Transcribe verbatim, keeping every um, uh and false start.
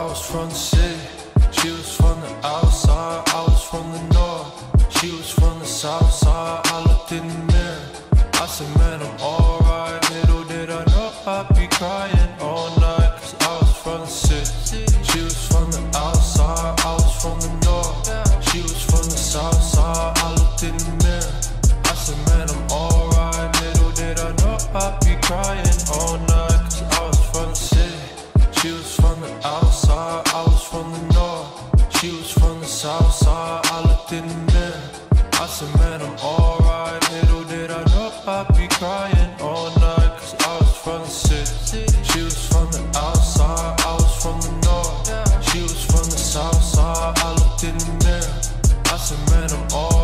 was from the city, she was from the outside, I was from the north. She was from the south side, I looked in the mirror, I said, man, I'm alright. Little did I know I'd be crying all night, cause I was from the city. She was from the outside, I was from the north. She was from the south side, I looked in the mirror, I said, man, I'm alright. Little did I know I'd be crying all night, cause I was from the city. She was from the outside, I was from the north. She was from the south side, I looked in the mirror, I said, man, I'm alright. Little did I know I'd be crying all night, cause I was from the city. She was from the outside, I was from the north. She was from the south side, I looked in the mirror, I said, man, I'm alright.